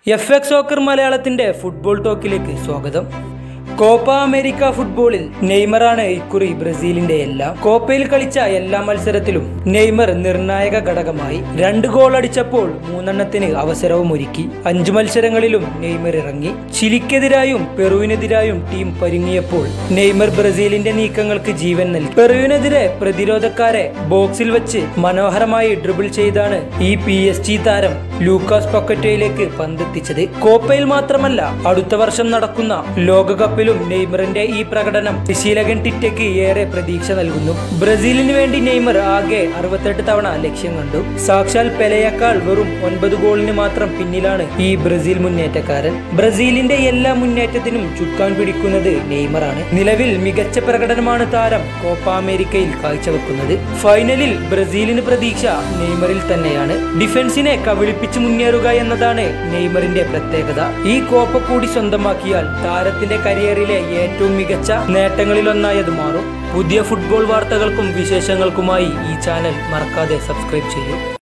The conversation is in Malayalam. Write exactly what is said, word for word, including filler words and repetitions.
എഫ് എക്സ് സോക്കർ മലയാളത്തിന്റെ ഫുട്ബോൾ ടോക്കിലേക്ക് സ്വാഗതം. കോപ്പ അമേരിക്ക ഫുട്ബോളിൽ നെയ്മറാണ് ഇക്കുറി ബ്രസീലിന്റെ എല്ലാം. കോപ്പയിൽ കളിച്ച എല്ലാ മത്സരത്തിലും നെയ്മർ നിർണായക ഘടകമായി. രണ്ട് ഗോൾ അടിച്ചപ്പോൾ മൂന്നെണ്ണത്തിന് അവസരവും ഒരുക്കി. അഞ്ചു മത്സരങ്ങളിലും നെയ്മർ ഇറങ്ങി. ചിലിക്കെതിരായും പെറുവിനെതിരായും ടീം പരുങ്ങിയപ്പോൾ നെയ്മർ ബ്രസീലിന്റെ നീക്കങ്ങൾക്ക് ജീവൻ നൽകി. പെറുവിനെതിരെ പ്രതിരോധക്കാരെ ബോക്സിൽ വെച്ച് മനോഹരമായി ഡ്രിബിൾ ചെയ്താണ് ഈ പി എസ് ജി താരം ലൂക്കാസ് പൊക്കറ്റോയിലേക്ക് പന്തെത്തിച്ചത്. കോപ്പയിൽ മാത്രമല്ല, അടുത്ത വർഷം നടക്കുന്ന ലോകകപ്പിൽ നെയ്മറിന്റെ ഈ പ്രകടനം പരിശീലകൻ ടിറ്റയ്ക്ക് ഏറെ പ്രതീക്ഷ നൽകുന്നു. ബ്രസീലിന് വേണ്ടി നെയ്മർ ആകെ അറുപത്തെട്ട് തവണ ലക്ഷ്യം കണ്ടു. സാക്ഷാൽ പെലെയേക്കാൾ വെറും ഒൻപത് ഗോളിന് മാത്രം പിന്നിലാണ് ഈ ബ്രസീൽ മുന്നേറ്റക്കാരൻ. ബ്രസീലിന്റെ എല്ലാ മുന്നേറ്റത്തിനും ചുക്കാൻ പിടിക്കുന്നത് നെയ്മറാണ്. നിലവിൽ മികച്ച പ്രകടനമാണ് താരം കോപ്പ അമേരിക്കയിൽ കാഴ്ചവെക്കുന്നത്. ഫൈനലിൽ ബ്രസീലിന് പ്രതീക്ഷ നെയ്മറിൽ തന്നെയാണ്. ഡിഫൻസിനെ കവിളിപ്പിച്ച് മുന്നേറുക എന്നതാണ് നെയ്മറിന്റെ പ്രത്യേകത. ഈ കോപ്പ കൂടി സ്വന്തമാക്കിയാൽ താരത്തിന്റെ കരിയറിലെ ഏറ്റവും മികച്ച നേട്ടങ്ങളിലൊന്നായി അത് മാറും. പുതിയ ഫുട്ബോൾ വാർത്തകൾക്കും വിശേഷങ്ങൾക്കുമായി ഈ ചാനൽ മറക്കാതെ സബ്സ്ക്രൈബ് ചെയ്യൂ.